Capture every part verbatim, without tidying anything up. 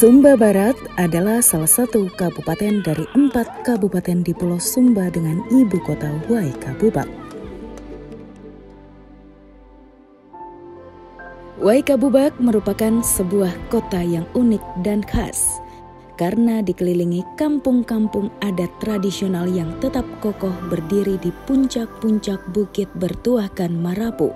Sumba Barat adalah salah satu kabupaten dari empat kabupaten di Pulau Sumba dengan ibu kota Waikabubak. Waikabubak merupakan sebuah kota yang unik dan khas karena dikelilingi kampung-kampung adat tradisional yang tetap kokoh berdiri di puncak-puncak bukit bertuahkan marapu.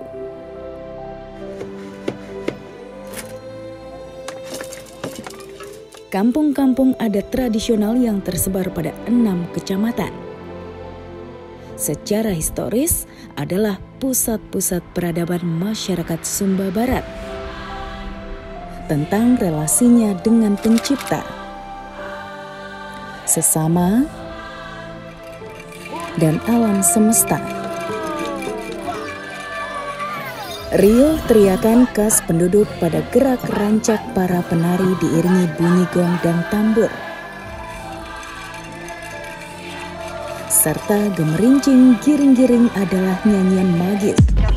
Kampung-kampung adat tradisional yang tersebar pada enam kecamatan. Secara historis adalah pusat-pusat peradaban masyarakat Sumba Barat. Tentang relasinya dengan pencipta, sesama, dan alam semesta. Riuh teriakan khas penduduk pada gerak rancak para penari diiringi bunyi gong dan tambur. Serta gemerincing giring-giring adalah nyanyian magis